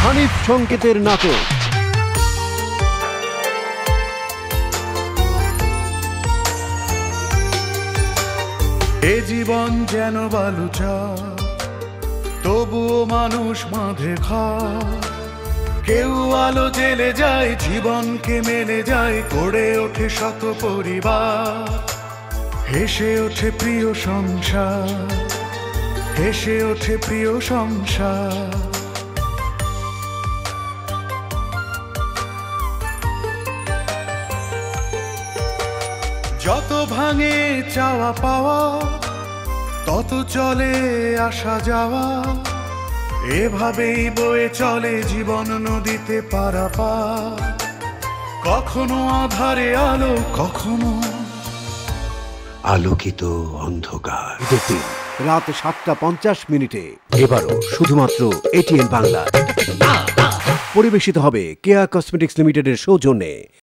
হানিফ সংকেতের নাটক এ জীবন যেন বালুচা, তবুও মানুষ মাঝে খায়। কেউ আলো জেলে যায়, জীবনকে মেলে যায়, গড়ে ওঠে শত পরিবার। হেসে ওঠে প্রিয় সংসার, হেসে ওঠে প্রিয় সংসার। যত ভাঙে চাওয়া পাওয়া, তত চলে আসা যাওয়া। এভাবেই বয়ে চলে জীবন নদীতে পারাপার। কখনো আধারে আলো, কখনো আলোকিত অন্ধকার। দেখুন রাত ৭টা ৫০ এবারও শুধুমাত্র এটিএন বাংলা। পরিবেশিত হবে কেয়া কসমেটিক্স লিমিটেডের সৌজন্যে।